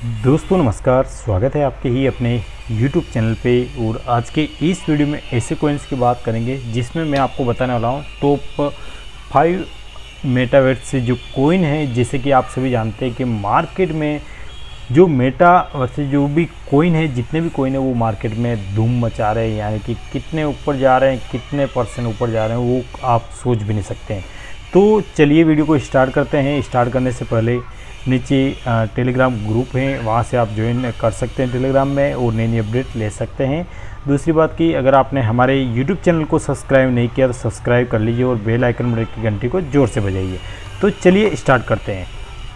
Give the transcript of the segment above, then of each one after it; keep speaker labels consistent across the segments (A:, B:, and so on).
A: दोस्तों नमस्कार, स्वागत है आपके ही अपने YouTube चैनल पे। और आज के इस वीडियो में ऐसे कॉइन्स की बात करेंगे जिसमें मैं आपको बताने वाला हूँ टॉप 5 मेटावर्स से जो कॉइन है। जैसे कि आप सभी जानते हैं कि मार्केट में जो मेटावर्स से जो भी कॉइन है, जितने भी कॉइन है वो मार्केट में धूम मचा रहे हैं, यानी कि कितने ऊपर जा रहे हैं, कितने % ऊपर जा रहे हैं वो आप सोच भी नहीं सकते हैं। तो चलिए वीडियो को स्टार्ट करते हैं। स्टार्ट करने से पहले नीचे टेलीग्राम ग्रुप है, वहाँ से आप ज्वाइन कर सकते हैं टेलीग्राम में और नई नई अपडेट ले सकते हैं। दूसरी बात कि अगर आपने हमारे यूट्यूब चैनल को सब्सक्राइब नहीं किया तो सब्सक्राइब कर लीजिए और बेल आइकन बटन की घंटी को जोर से बजाइए। तो चलिए स्टार्ट करते हैं।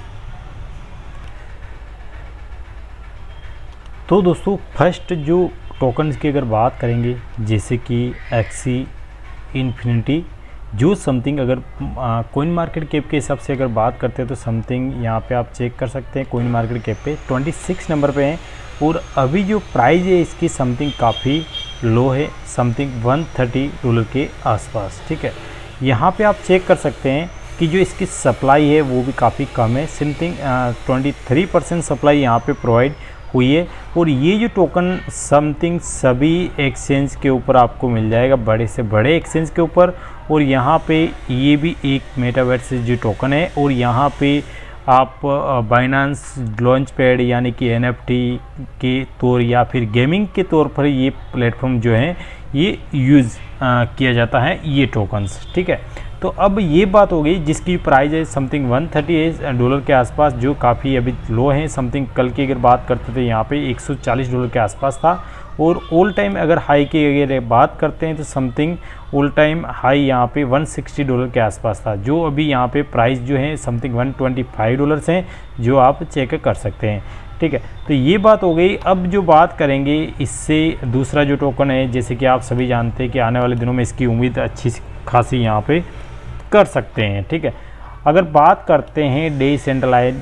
A: तो दोस्तों फर्स्ट जो टोकन्स की अगर बात करेंगे, जैसे कि एक्सी इन्फिनिटी, जो समथिंग अगर कोइन मार्केट कैप के हिसाब से अगर बात करते हैं तो समथिंग यहाँ पे आप चेक कर सकते हैं। कोइन मार्केट कैप पे 26 नंबर पे हैं और अभी जो प्राइस है इसकी समथिंग काफ़ी लो है, समथिंग $130 के आसपास। ठीक है, यहाँ पे आप चेक कर सकते हैं कि जो इसकी सप्लाई है वो भी काफ़ी कम है, समथिंग 23% सप्लाई यहाँ पे प्रोवाइड हुई है। और ये जो टोकन समथिंग सभी एक्सचेंज के ऊपर आपको मिल जाएगा, बड़े से बड़े एक्सचेंज के ऊपर। और यहाँ पे ये भी एक मेटावर्स जो टोकन है और यहाँ पे आप बाइनेंस लॉन्च पैड यानी कि NFT के तौर या फिर गेमिंग के तौर पर ये प्लेटफॉर्म जो है ये यूज़ किया जाता है ये टोकन्स। ठीक है, तो अब ये बात हो गई जिसकी प्राइस है समथिंग $130 के आसपास, जो काफ़ी अभी लो है। समथिंग कल की अगर बात करते थे यहाँ पे $140 के आसपास था। और ऑल टाइम अगर हाई की अगर बात करते हैं तो समथिंग ऑल टाइम हाई यहाँ पे $160 के आसपास था, जो अभी यहाँ पे प्राइस जो है समथिंग $125 हैं, जो आप चेक कर सकते हैं। ठीक है, तो ये बात हो गई। अब जो बात करेंगे इससे दूसरा जो टोकन है, जैसे कि आप सभी जानते हैं कि आने वाले दिनों में इसकी उम्मीद अच्छी खासी यहाँ पे कर सकते हैं। ठीक है, अगर बात करते हैं डिसेंट्रलाइज्ड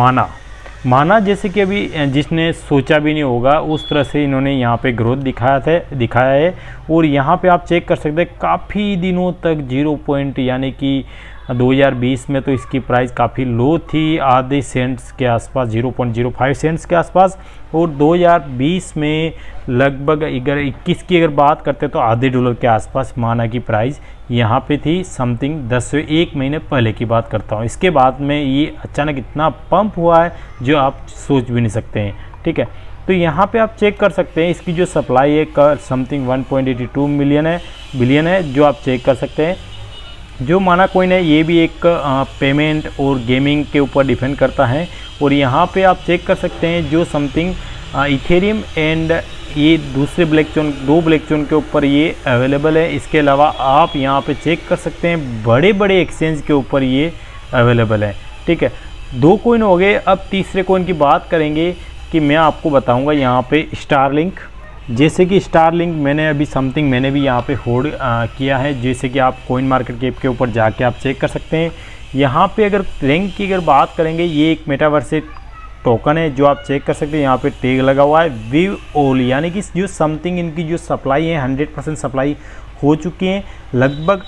A: माना, जैसे कि अभी जिसने सोचा भी नहीं होगा उस तरह से इन्होंने यहाँ पे ग्रोथ दिखाया है। और यहाँ पे आप चेक कर सकते हैं काफ़ी दिनों तक 0 पॉइंट, यानी कि 2020 में तो इसकी प्राइस काफ़ी लो थी, आधे सेंट्स के आसपास, 0.05 सेंट्स के आसपास। और 2020 में लगभग अगर 21 की अगर बात करते तो आधे डॉलर के आसपास माना की प्राइस यहाँ पे थी, समथिंग 10 से 1 महीने पहले की बात करता हूँ। इसके बाद में ये अचानक इतना पंप हुआ है जो आप सोच भी नहीं सकते हैं। ठीक है, तो यहाँ पे आप चेक कर सकते हैं इसकी जो सप्लाई है समथिंग 1.82 बिलियन है, जो आप चेक कर सकते हैं। जो माना कॉइन है ये भी एक पेमेंट और गेमिंग के ऊपर डिपेंड करता है। और यहाँ पे आप चेक कर सकते हैं जो समथिंग इथेरियम एंड ये दूसरे दो ब्लॉकचेन के ऊपर ये अवेलेबल है। इसके अलावा आप यहाँ पे चेक कर सकते हैं बड़े बड़े एक्सचेंज के ऊपर ये अवेलेबल है। ठीक है, 2 कॉइन हो गए। अब तीसरे कॉइन की बात करेंगे कि मैं आपको बताऊँगा यहाँ पे स्टारलिंक। जैसे कि स्टारलिंक मैंने भी यहाँ पे होल्ड किया है। जैसे कि आप कोइन मार्केट कैप के ऊपर जाके आप चेक कर सकते हैं। यहाँ पे अगर रैंक की अगर बात करेंगे, ये एक मेटावर्स टोकन है जो आप चेक कर सकते हैं। यहाँ पे टैग लगा हुआ है वी ऑल, यानी कि जो समथिंग इनकी जो सप्लाई है 100% सप्लाई हो चुकी है। लगभग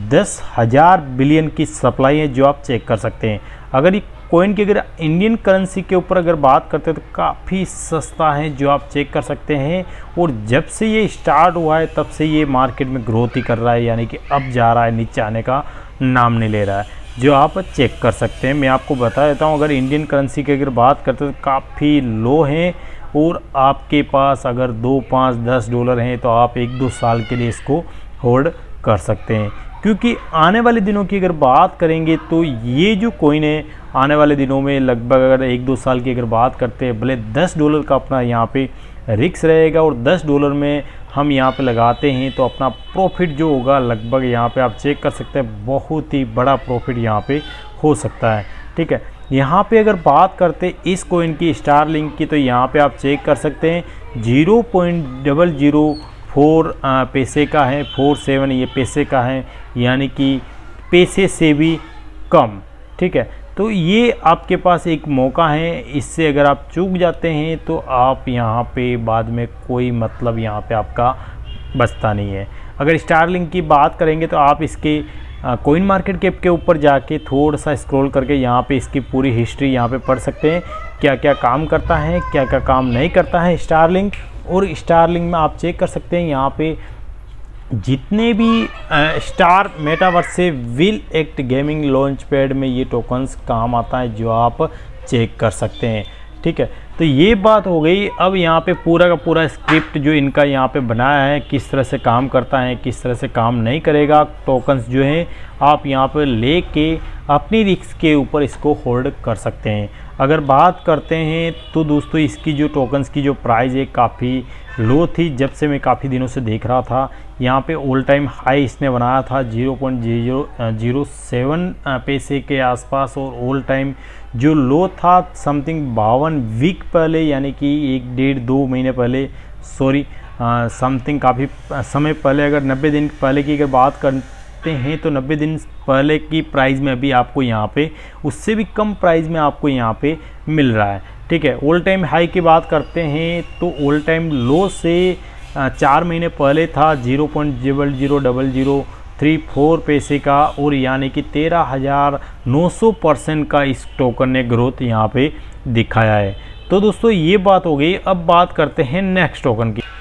A: 10,000 बिलियन की सप्लाई है, जो आप चेक कर सकते हैं। अगर ये कॉइन की अगर इंडियन करेंसी के ऊपर अगर बात करते हैं तो काफ़ी सस्ता है, जो आप चेक कर सकते हैं। और जब से ये स्टार्ट हुआ है तब से ये मार्केट में ग्रोथ ही कर रहा है, यानी कि अब जा रहा है, नीचे आने का नाम नहीं ले रहा है, जो आप चेक कर सकते हैं। मैं आपको बता देता हूँ, अगर इंडियन करेंसी की अगर बात करते हैं तो काफ़ी लो है। और आपके पास अगर 2, 5, $10 हैं तो आप 1-2 साल के लिए इसको होल्ड कर सकते हैं। क्योंकि आने वाले दिनों की अगर बात करेंगे तो ये जो कॉइन है आने वाले दिनों में लगभग अगर 1-2 साल की अगर बात करते हैं, भले $10 का अपना यहाँ पे रिस्क रहेगा और $10 में हम यहाँ पे लगाते हैं तो अपना प्रॉफिट जो होगा लगभग यहाँ पे आप चेक कर सकते हैं, बहुत ही बड़ा प्रॉफिट यहाँ पे हो सकता है। ठीक है, यहाँ पे अगर बात करते इस कॉइन की स्टारलिंक की, तो यहाँ पे आप चेक कर सकते हैं 0.004 पैसे का है, 47 ये पैसे का है, यानी कि पैसे से भी कम। ठीक है, तो ये आपके पास एक मौका है, इससे अगर आप चूक जाते हैं तो आप यहाँ पे बाद में कोई मतलब यहाँ पे आपका बचता नहीं है। अगर स्टारलिंक की बात करेंगे तो आप इसके कोइन मार्केट कैप के ऊपर जाके थोड़ा सा स्क्रॉल करके यहाँ पे इसकी पूरी हिस्ट्री यहाँ पे पढ़ सकते हैं, क्या क्या काम करता है, क्या क्या काम नहीं करता है स्टारलिंक। और स्टारलिंक में आप चेक कर सकते हैं यहाँ पे जितने भी स्टार मेटावर्स से will act gaming launch pad में ये टोकन्स काम आता है, जो आप चेक कर सकते हैं। ठीक है, तो ये बात हो गई। अब यहाँ पे पूरा का पूरा स्क्रिप्ट जो इनका यहाँ पे बनाया है, किस तरह से काम करता है, किस तरह से काम नहीं करेगा, टोकन्स जो हैं आप यहाँ पे लेके अपनी रिस्क के ऊपर इसको होल्ड कर सकते हैं। अगर बात करते हैं तो दोस्तों इसकी जो टोकन्स की जो प्राइस है काफ़ी लो थी, जब से मैं काफ़ी दिनों से देख रहा था। यहाँ पे ऑल टाइम हाई इसने बनाया था 0.007 पैसे के आसपास, और ऑल टाइम जो लो था समथिंग 52 वीक पहले, यानी कि 1-1.5-2 महीने पहले, सॉरी समथिंग काफ़ी समय पहले। अगर 90 दिन पहले की अगर बात करते हैं तो 90 दिन पहले की प्राइस में अभी आपको यहाँ पे उससे भी कम प्राइस में आपको यहाँ पे मिल रहा है। ठीक है, ऑल टाइम हाई की बात करते हैं तो ऑल टाइम लो से 4 महीने पहले था 0.00034 पैसे का, और यानी कि 13,900% का इस टोकन ने ग्रोथ यहाँ पे दिखाया है। तो दोस्तों ये बात हो गई। अब बात करते हैं नेक्स्ट टोकन की।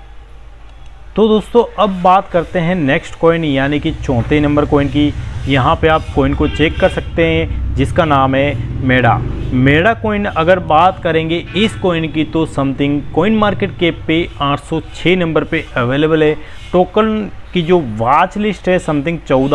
A: तो दोस्तों अब बात करते हैं नेक्स्ट कॉइन यानी कि चौथे नंबर कॉइन की। यहाँ पे आप कॉइन को चेक कर सकते हैं जिसका नाम है मेडा कॉइन। अगर बात करेंगे इस कॉइन की तो समथिंग कॉइन मार्केट कैप पे 806 नंबर पे अवेलेबल है। टोकन की जो वॉच लिस्ट है समथिंग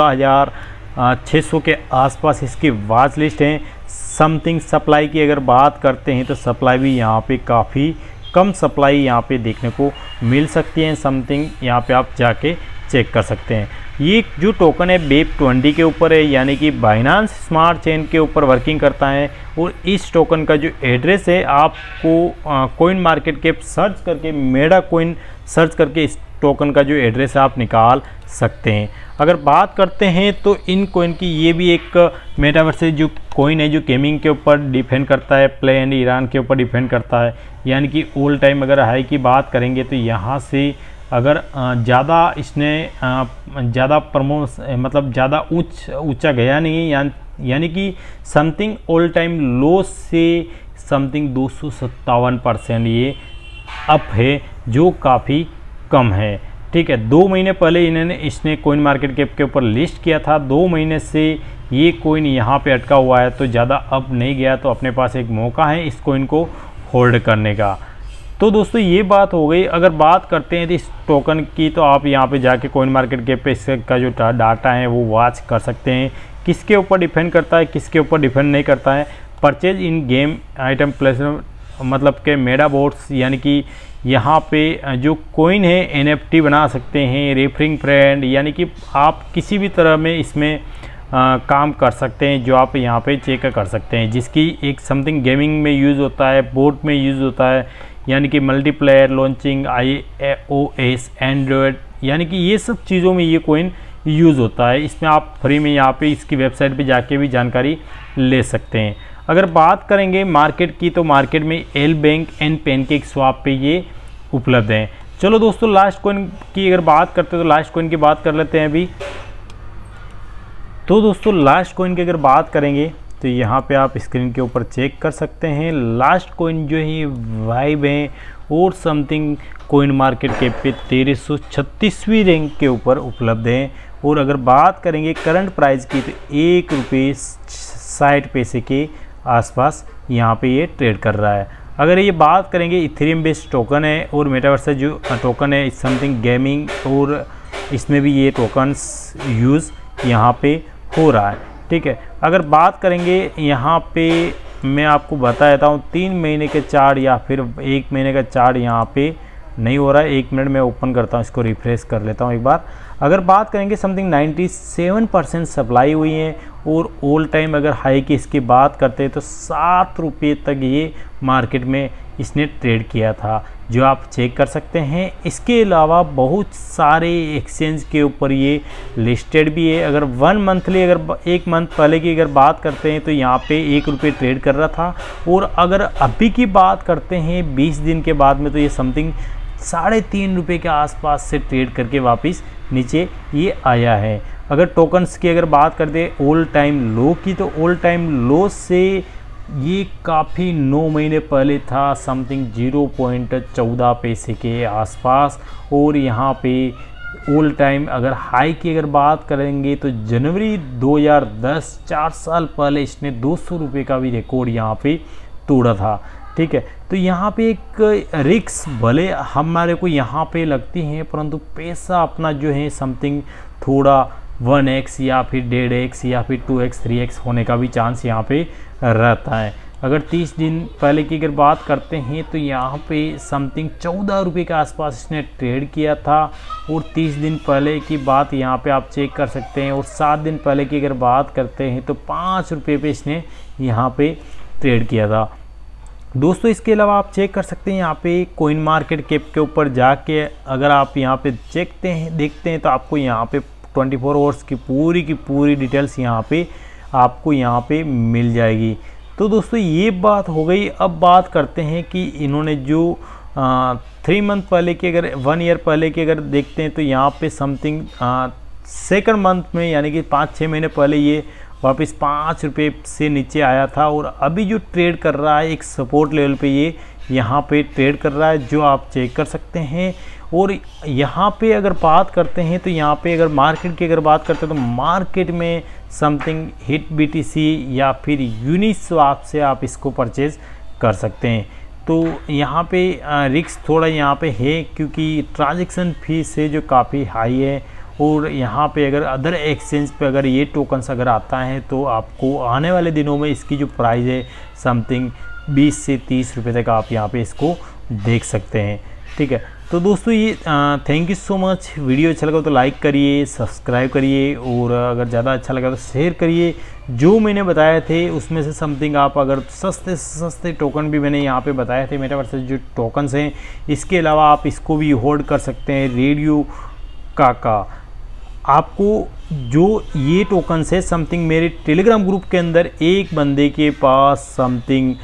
A: 14,600 के आसपास इसकी वॉच लिस्ट है। समथिंग सप्लाई की अगर बात करते हैं तो सप्लाई भी यहाँ पे काफ़ी कम सप्लाई यहाँ पे देखने को मिल सकती है। समथिंग यहाँ पे आप जाके चेक कर सकते हैं। ये जो टोकन है BEP20 के ऊपर है, यानी कि बाइनांस स्मार्ट चेन के ऊपर वर्किंग करता है। और इस टोकन का जो एड्रेस है आपको कॉइन मार्केट कैप सर्च करके मेडा कॉइन सर्च करके इस टोकन का जो एड्रेस है आप निकाल सकते हैं। अगर बात करते हैं तो इन कॉइन की ये भी एक मेटावर्स है जो कॉइन है जो गेमिंग के ऊपर डिपेंड करता है, प्ले एंड ईरान के ऊपर डिपेंड करता है। यानी कि ऑल टाइम अगर हाई की बात करेंगे तो यहाँ से अगर ज़्यादा इसने ज़्यादा मतलब ज़्यादा ऊंचा गया नहीं है, यानी कि समथिंग ऑल टाइम लो से समथिंग 257% ये अप है, जो काफ़ी कम है। ठीक है, 2 महीने पहले इसने कॉइन मार्केट कैप के ऊपर लिस्ट किया था। 2 महीने से ये कॉइन यहाँ पे अटका हुआ है, तो ज़्यादा अप नहीं गया, तो अपने पास एक मौका है इस कॉइन को होल्ड करने का। तो दोस्तों ये बात हो गई। अगर बात करते हैं तो इस टोकन की, तो आप यहाँ पे जाके कॉइन मार्केट कैप पे इसका जो डाटा है वो वॉच कर सकते हैं। किसके ऊपर डिपेंड करता है, किसके ऊपर डिपेंड नहीं करता है। Purchase in game item plus मतलब के मेडा बोट्स, यानी कि यहाँ पे जो कॉइन है NFT बना सकते हैं। रेफरिंग फ्रेंड, यानी कि आप किसी भी तरह में इसमें काम कर सकते हैं, जो आप यहाँ पे चेक कर सकते हैं। जिसकी एक समथिंग गेमिंग में यूज़ होता है, बोट में यूज़ होता है, यानी कि मल्टीप्लेयर लॉन्चिंग, iOS, एंड्रॉयड, यानी कि ये सब चीज़ों में ये कॉइन यूज़ होता है। इसमें आप फ्री में यहाँ पे इसकी वेबसाइट पे जाके भी जानकारी ले सकते हैं। अगर बात करेंगे मार्केट की, तो मार्केट में L bank and PancakeSwap पे ये उपलब्ध हैं। चलो दोस्तों लास्ट कॉइन की अगर बात करते हैं तो लास्ट कॉइन की बात कर लेते हैं अभी। तो दोस्तों लास्ट कॉइन की अगर बात करेंगे तो यहाँ पे आप स्क्रीन के ऊपर चेक कर सकते हैं। लास्ट कॉइन जो है वाइब है और समथिंग कॉइन मार्केट कैप पे 1336वीं रैंक के ऊपर उपलब्ध है। और अगर बात करेंगे करंट प्राइस की तो ₹1.60 के आसपास यहाँ पे ये ट्रेड कर रहा है। अगर ये बात करेंगे इथेरियम बेस्ड टोकन है और मेटावर्स जो टोकन है समथिंग गेमिंग, और इसमें भी ये टोकन्स यूज़ यहाँ पे हो रहा है। ठीक है, अगर बात करेंगे यहाँ पे मैं आपको बता देता हूँ 3 महीने के चार्ट या फिर 1 महीने का चार्ट यहाँ पे नहीं हो रहा है। 1 मिनट में ओपन करता हूँ, इसको रिफ्रेश कर लेता हूँ एक बार। अगर बात करेंगे समथिंग 97% सप्लाई हुई है और ऑल टाइम अगर हाई की इसकी बात करते हैं तो ₹7 तक ये मार्केट में इसने ट्रेड किया था, जो आप चेक कर सकते हैं। इसके अलावा बहुत सारे एक्सचेंज के ऊपर ये लिस्टेड भी है। अगर 1 मंथली अगर 1 मंथ पहले की अगर बात करते हैं तो यहाँ पे ₹1 ट्रेड कर रहा था, और अगर अभी की बात करते हैं 20 दिन के बाद में तो ये समथिंग ₹3.5 के आसपास से ट्रेड करके वापस नीचे ये आया है। अगर टोकन्स की अगर बात करते ऑल टाइम लो की, तो ऑल टाइम लो से ये काफ़ी 9 महीने पहले था, समथिंग 0.14 पैसे के आसपास। और यहाँ पे ऑल टाइम अगर हाई की अगर बात करेंगे तो जनवरी 2010, 4 साल पहले इसने 200 रुपये का भी रिकॉर्ड यहाँ पे तोड़ा था। ठीक है, तो यहाँ पे एक रिक्स भले हमारे को यहाँ पे लगती हैं, परंतु पैसा अपना जो है समथिंग थोड़ा 1x या फिर 1.5x या फिर 2x 3x होने का भी चांस यहाँ पे रहता है। अगर 30 दिन पहले की अगर बात करते हैं तो यहाँ पे समथिंग 14 रुपये के आसपास इसने ट्रेड किया था। और 30 दिन पहले की बात यहाँ पे आप चेक कर सकते हैं। और 7 दिन पहले की अगर बात करते हैं तो 5 रुपये पे इसने यहाँ पे ट्रेड किया था दोस्तों। इसके अलावा आप चेक कर सकते हैं यहाँ पे कोइन मार्केट कैप के ऊपर जाके अगर आप यहाँ पे देखते हैं तो आपको यहाँ पे 24 आवर्स की पूरी डिटेल्स यहाँ पे आपको यहाँ पे मिल जाएगी। तो दोस्तों ये बात हो गई। अब बात करते हैं कि इन्होंने जो 3 मंथ पहले की अगर 1 ईयर पहले की अगर देखते हैं तो यहाँ पे समथिंग सेकंड मंथ में यानी कि 5-6 महीने पहले ये वापस 5 रुपये से नीचे आया था। और अभी जो ट्रेड कर रहा है एक सपोर्ट लेवल पे ये यहाँ पे ट्रेड कर रहा है, जो आप चेक कर सकते हैं। और यहाँ पे अगर बात करते हैं तो यहाँ पे अगर मार्केट की अगर बात करते हैं तो मार्केट में समथिंग हिट BTC या फिर यूनिस्वाप से आप इसको परचेज़ कर सकते हैं। तो यहाँ पे रिस्क थोड़ा यहाँ पे है क्योंकि ट्रांजैक्शन फीस से जो काफ़ी हाई है। और यहाँ पे अगर अदर एक्सचेंज पे अगर ये टोकन्स अगर आता है तो आपको आने वाले दिनों में इसकी जो प्राइस है समथिंग 20 से 30 रुपये तक आप यहाँ पे इसको देख सकते हैं। ठीक है, तो दोस्तों ये thank you so much. Video अच्छा लगा तो लाइक करिए, सब्सक्राइब करिए और अगर ज़्यादा अच्छा लगा तो शेयर करिए। जो मैंने बताए थे उसमें से समथिंग आप अगर सस्ते से सस्ते टोकन भी मैंने यहाँ पे बताए थे मेटावर्स जो टोकन्स हैं, इसके अलावा आप इसको भी होल्ड कर सकते हैं। रेडियो काका आपको जो ये टोकन्स है समथिंग मेरे टेलीग्राम ग्रुप के अंदर एक बंदे के पास समथिंग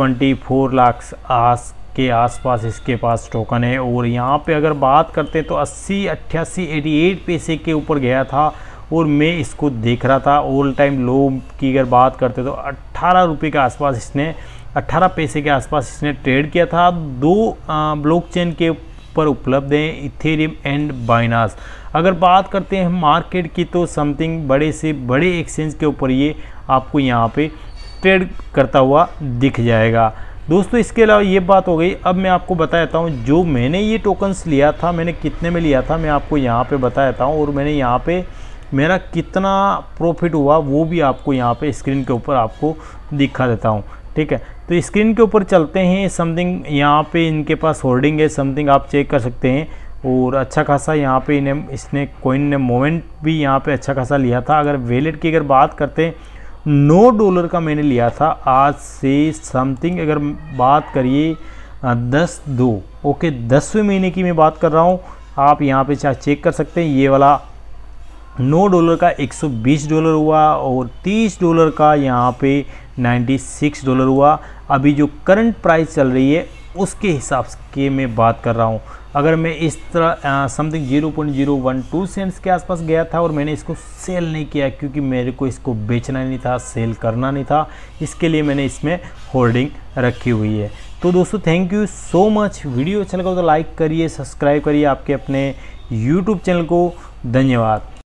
A: 24 लाख के आसपास इसके पास टोकन है। और यहाँ पे अगर बात करते हैं तो 80, 88, 88 पैसे के ऊपर गया था और मैं इसको देख रहा था। ऑल टाइम लो की अगर बात करते तो 18 रुपये के आसपास इसने 18 पैसे के आसपास इसने ट्रेड किया था। 2 ब्लॉकचेन के ऊपर उपलब्ध हैं, इथेरियम एंड बाइनास। अगर बात करते हैं मार्केट की तो समथिंग बड़े से बड़े एक्सचेंज के ऊपर ये आपको यहाँ पे ट्रेड करता हुआ दिख जाएगा दोस्तों। इसके अलावा ये बात हो गई। अब मैं आपको बता देता हूँ जो मैंने ये टोकन्स लिया था, मैंने कितने में लिया था मैं आपको यहाँ पे बता देता हूँ। और मैंने यहाँ पे मेरा कितना प्रॉफिट हुआ वो भी आपको यहाँ पे स्क्रीन के ऊपर आपको दिखा देता हूँ। ठीक है, तो स्क्रीन के ऊपर चलते हैं। समथिंग यहाँ पे इनके पास होल्डिंग है, समथिंग आप चेक कर सकते हैं। और अच्छा खासा यहाँ पे इसने कॉइन ने मोमेंट भी यहाँ पे अच्छा खासा लिया था। अगर वैलेट की अगर बात करते हैं $9 का मैंने लिया था आज से समथिंग अगर बात करिए 10/2 ओके 10वें महीने की मैं बात कर रहा हूँ। आप यहाँ पे चेक कर सकते हैं ये वाला $9 का $120 हुआ और $30 का यहाँ पे $96 हुआ। अभी जो करंट प्राइस चल रही है उसके हिसाब के मैं बात कर रहा हूँ। अगर मैं इस तरह समथिंग 0.012 सेंट्स के आसपास गया था और मैंने इसको सेल नहीं किया क्योंकि मेरे को इसको बेचना नहीं था, सेल करना नहीं था, इसके लिए मैंने इसमें होल्डिंग रखी हुई है। तो दोस्तों thank you so much. Video अच्छा लगा तो लाइक करिए, सब्सक्राइब करिए आपके अपने YouTube चैनल को। धन्यवाद।